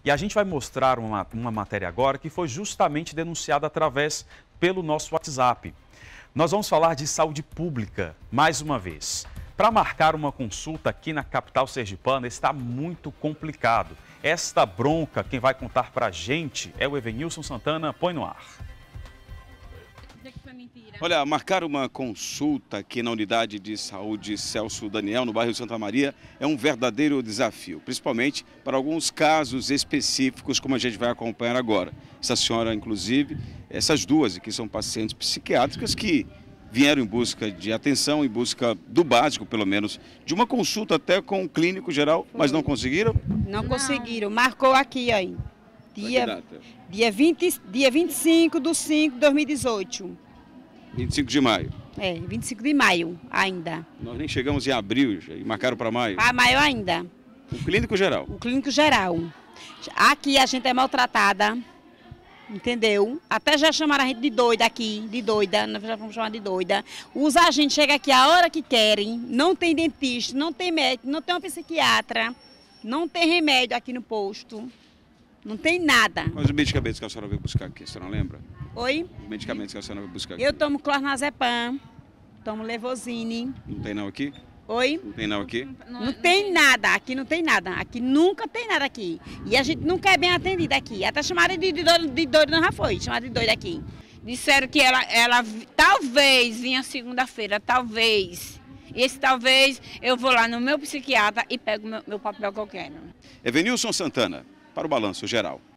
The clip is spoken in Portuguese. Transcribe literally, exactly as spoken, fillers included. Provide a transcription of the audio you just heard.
E a gente vai mostrar uma, uma matéria agora que foi justamente denunciada através pelo nosso WhatsApp. Nós vamos falar de saúde pública, mais uma vez. Para marcar uma consulta aqui na capital sergipana está muito complicado. Esta bronca, quem vai contar para a gente é o Evenilson Santana. Põe no ar. Olha, marcar uma consulta aqui na unidade de saúde Celso Daniel, no bairro Santa Maria, é um verdadeiro desafio, principalmente para alguns casos específicos, como a gente vai acompanhar agora. Essa senhora, inclusive, essas duas aqui são pacientes psiquiátricas que vieram em busca de atenção, em busca do básico, pelo menos, de uma consulta até com um clínico geral, mas não conseguiram? Não, não. conseguiram. Marcou aqui, aí. Dia, dia, vinte, dia vinte e cinco de cinco de dois mil e dezoito. vinte e cinco de maio. É, vinte e cinco de maio ainda. Nós nem chegamos em abril e marcaram para maio. Para maio ainda. O clínico geral. O clínico geral. Aqui a gente é maltratada. Entendeu? Até já chamaram a gente de doida aqui, de doida, nós já vamos chamar de doida. Os agentes chegam aqui a hora que querem, não tem dentista, não tem médico, não tem uma psiquiatra, não tem remédio aqui no posto, não tem nada. Mas os medicamentos que a senhora veio buscar aqui, a senhora lembra? Oi? Os medicamentos que a senhora veio buscar aqui. Eu tomo clornazepam, tomo levosine. Não tem não aqui? Oi? Não tem não aqui? Não, não tem nada, aqui não tem nada, aqui nunca tem nada aqui. E a gente nunca é bem atendida aqui, até chamaram de, de, doido, de doido não já foi, chamaram de doido aqui. Disseram que ela, ela talvez vinha segunda-feira, talvez. Esse talvez eu vou lá no meu psiquiatra e pego meu, meu papel que eu quero. Evenilson Santana, para o Balanço Geral.